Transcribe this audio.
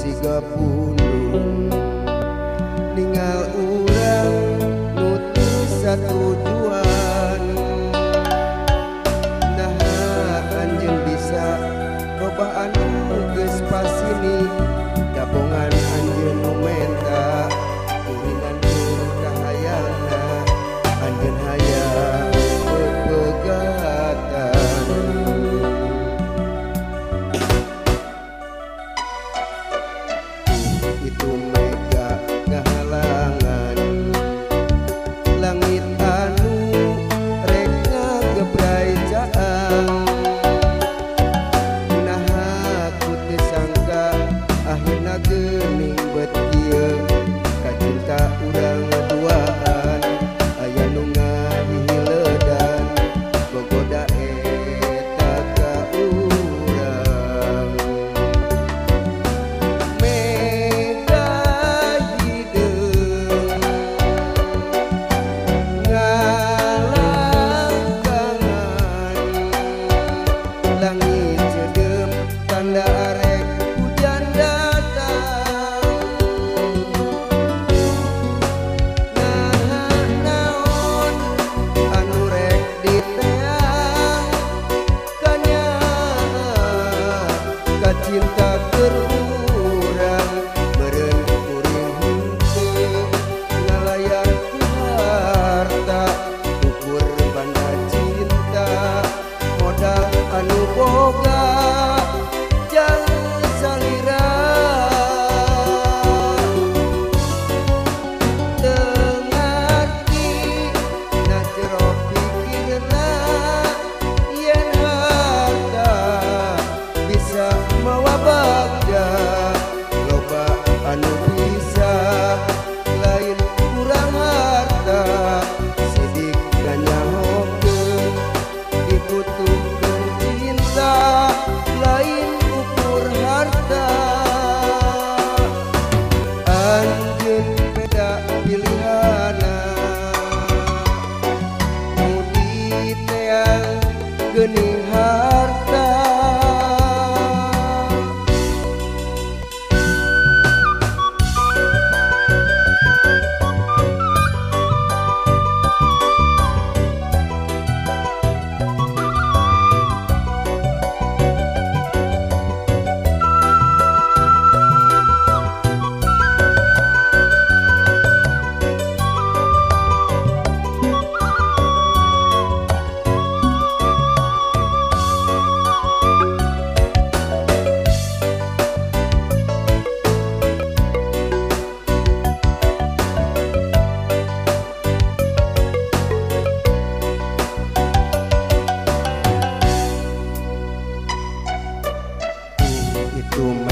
siga pundung ningal urang nutus satujuan. Nah anjeun bisa loba anu geus pasini gabungan anjeun nu menta kuringan kahayana anjeun hayang pepegatan. Itu mega ngahalangan langit anu rek ngagebrai jaang. Nah aku teu sangka akhirna geuning bet kieu kacinta urang ngaduaan aya nu ngahihiledan bogoda eta ka urang. Mega hideung ngalangkangan langit cedeum tanda arek hujan datang. Nah naon anu rek diteang kanyaa kacinta keur urang meureun kuring henteu ngalayan ku harta ukur banda cinta modal anu boga jang salira teu ngarti na jero pikirna yen harta bisa mawa bagja loba anu bisa lain kurang harta sidik ganyahokeun dibutuhkeun cinta lain ukur harta. Anjeun beda pilihana nu diteang geuning harta. Itu